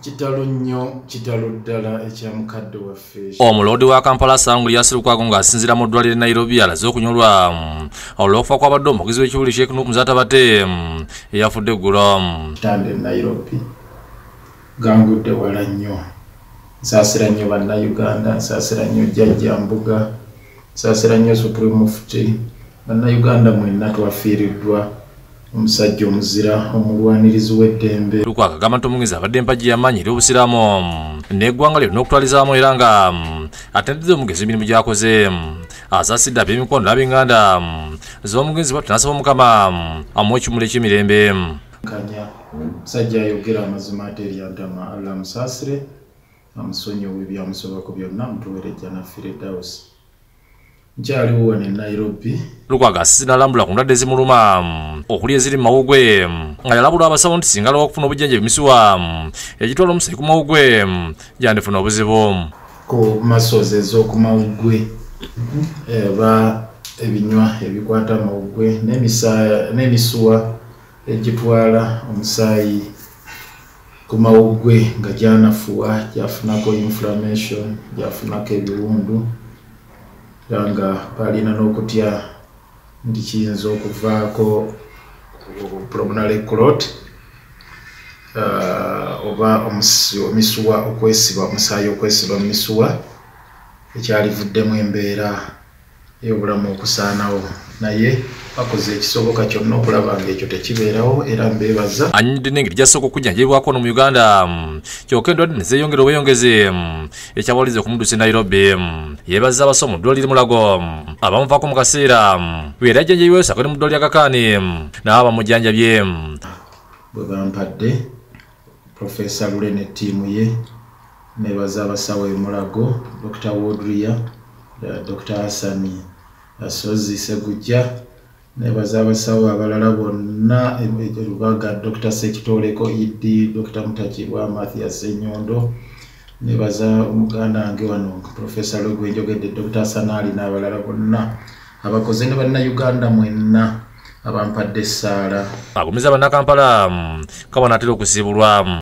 kitalo ddala ekyamukadde waffe. Omuloodi wa Kampala Sanguli yasirukako ng'asinziira mu ddwaliro e Nairobi alaze okunyolwa olw'okufa kw'abadde omuvugizi w'ekiwuli Sheikh Nuhu Muzatabate eyafudde eggulo. Tande Nairobi gangudde wala nnyo. Nsaasira nnyo bannayuganda, nsaasira nnyo Jjajja Mbuga, nsaasira nnyo Supreme Mufti, bannayuganda mwenna twafiiriddwa. Omusajja omuzira omulwanirizi w'eddembe. Lukwago agamba nti omugenzi abadde empagi y'amaanyi eri obusiraamu n'eggwanga lyo n'okutwalizaamu era nga atendedde omugenzi emirimu gy'akoze. Asaasidde ab'emikono n'ab'enganda z'omugenzi bw'atyo n'asaba Omukama amuwe ekimuli eky'emirembe. Kanya musajja ayogera amazima ate eri Adama Allah amusaasire amusonyiwe ebyamusobako byonna amutuweerejja n'afiire Dawusi. Nkyaliwo wano e Nairobi. Lukwago asisi n'alambula ku ndwadde ezimuluma okuli eziri mu mawugwe nga yalabulwa abasawo nti singa lw'okufuna obujjanjabi emisuwa egitwala omusaayi ku mawugwe gyandifuna obuzibu. Ku masozi ez'oku mawugwe eba ebinywa ebikwata amawugwe n'emisuwa egitwala omusaayi ku mawugwe nga gyanafuwa gyafunako inflammation gyafunako ebiwundu nga balina n'okutya nti kiyinza okuvaako pulmonary clot oba omisuwa okwesiba omusaayi okwesiba mu misuwa ekyalivuddemu embeera ey'obulamu okusaanawo naye bakoze ekisoboka kyonna okulaba ng'ekyo tekibeerawo era mbeebaza. Annyonnyodde n'engeri gy'asooka okujjanjabibwako no mu Uganda kyokka endwadde ne zeeyongera obweyongezi ekyawaliza okumuddusa e Nairobi. Yeebaza abasawo mu ddwaliro Mulago abamuvaako mu kaseera bwe yali ajjanjabiwe ssaako ne mu ddwaliro Kakani nabo bamujjanjabye. Bwe bampadde Professor Lule ne ttiimu ye, neebaza abasawo e Mulago, Dr. Wodria, Dr. Hassani Asozi Segujja, neebaza abasawo abalala bonna Lubaga, Dr. Sekitoleko Idi, Dr. Mutakirwa Mathias Enyondo, neebaza omuganda wange wano Professor Lugwe njogedde, Dr. Sanali n'abalala bonna abakoze ne bannayuganda mwenna abampadde essaala. Agumizza bannakampala kabona atera okusibulwa.